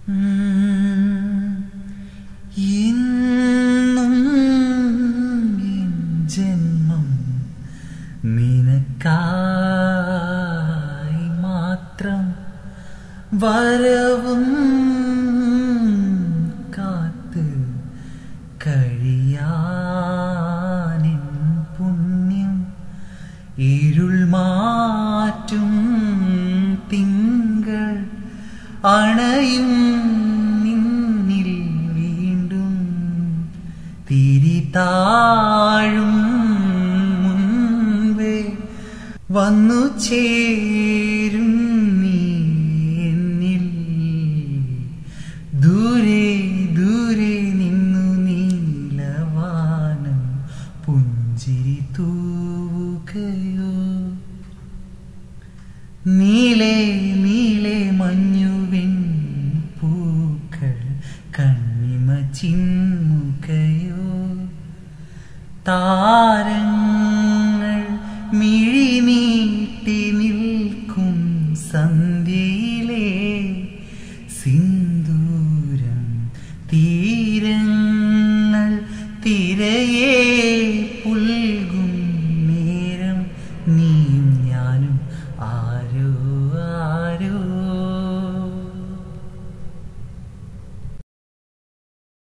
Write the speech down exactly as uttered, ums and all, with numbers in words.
ഇന്നും ജന്മം നിനക്കായി മാത്രം വരവും കാത്ത് കഴിയാനിൻ പുണ്യം ഇരുൾ മാറ്റും തിങ്കൾ അണയും നിന്നിൽ വീണ്ടും തിരി താഴും മുൻപേ വന്നു ചേരും നീ എന്നിൽ ദൂരെ ദൂരെ നിന്നു നീലവാനം പുഞ്ചിരി തൂവുകയോ നീലേ നീലേ മഞ്ഞുവിൻ പൂക്കൾ കണ്ണിമ ചിമ്മുകയോ താരങ്ങൾ മിഴിനീട്ടി നിൽക്കും സന്ധ്യയിലെ സിന്ദൂരം തീരങ്ങൾ